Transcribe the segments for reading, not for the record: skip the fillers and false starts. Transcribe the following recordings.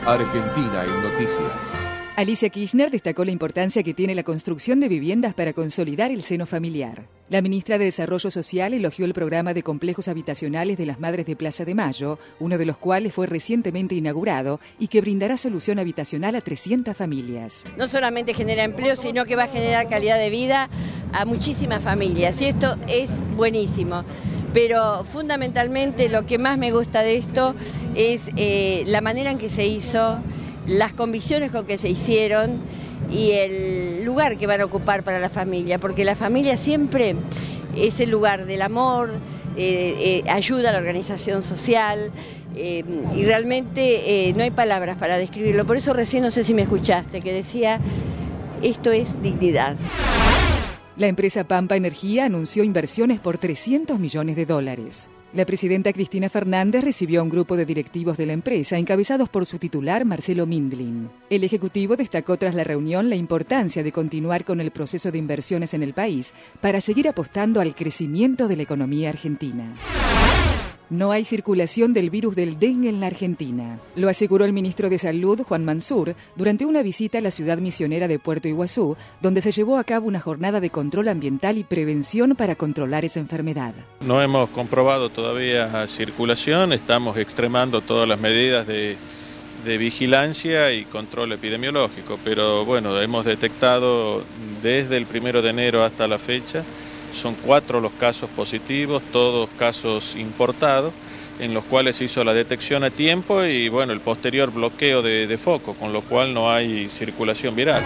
Argentina en Noticias. Alicia Kirchner destacó la importancia que tiene la construcción de viviendas para consolidar el seno familiar. La ministra de Desarrollo Social elogió el programa de complejos habitacionales de las Madres de Plaza de Mayo, uno de los cuales fue recientemente inaugurado y que brindará solución habitacional a 300 familias. No solamente genera empleo, sino que va a generar calidad de vida a muchísimas familias, y esto es buenísimo. Pero fundamentalmente lo que más me gusta de esto es la manera en que se hizo, las convicciones con que se hicieron y el lugar que van a ocupar para la familia, porque la familia siempre es el lugar del amor, ayuda a la organización social y realmente no hay palabras para describirlo. Por eso recién, no sé si me escuchaste, que decía, esto es dignidad. La empresa Pampa Energía anunció inversiones por $300 millones. La presidenta Cristina Fernández recibió a un grupo de directivos de la empresa, encabezados por su titular, Marcelo Mindlin. El ejecutivo destacó tras la reunión la importancia de continuar con el proceso de inversiones en el país para seguir apostando al crecimiento de la economía argentina. No hay circulación del virus del dengue en la Argentina. Lo aseguró el ministro de Salud, Juan Mansur, durante una visita a la ciudad misionera de Puerto Iguazú, donde se llevó a cabo una jornada de control ambiental y prevención para controlar esa enfermedad. No hemos comprobado todavía circulación, estamos extremando todas las medidas de vigilancia y control epidemiológico, pero bueno, hemos detectado desde el 1 de enero hasta la fecha. Son 4 los casos positivos, todos casos importados, en los cuales se hizo la detección a tiempo y bueno, el posterior bloqueo de foco, con lo cual no hay circulación viral.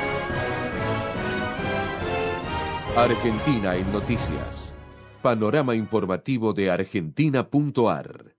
Argentina en Noticias. Panorama informativo de Argentina.ar.